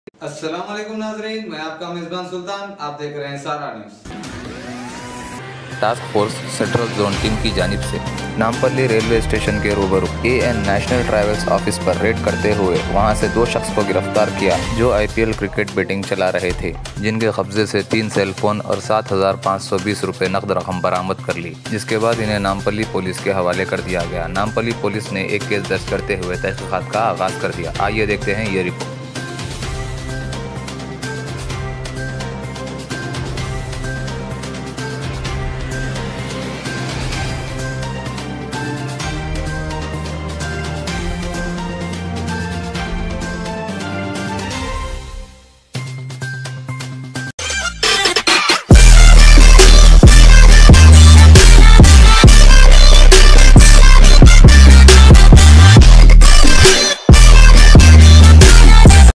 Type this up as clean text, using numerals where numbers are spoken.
अस्सलाम वालेकुम नाजरीन, मैं आपका मेज़बान सुल्तान। आप देख रहे हैं सारा news. Task force central zone team की जानिब से नामपल्ली रेलवे स्टेशन के रूबरू एएन नेशनल ट्रैवल्स ऑफिस पर रेड करते हुए वहां से 2 शख्स को गिरफ्तार किया जो आईपीएल क्रिकेट बेटिंग चला रहे थे, जिनके कब्जे से 3 सेलफोन और 7,520 रुपए नकद रकम बरामद कर ली, जिसके बाद इन्हें नामपल्ली पुलिस के हवाले कर दिया गया। नामपल्ली पुलिस ने एक केस दर्ज करते हुए तहकीकात का आगाज कर दिया। आइए देखते हैं ये रिपोर्ट।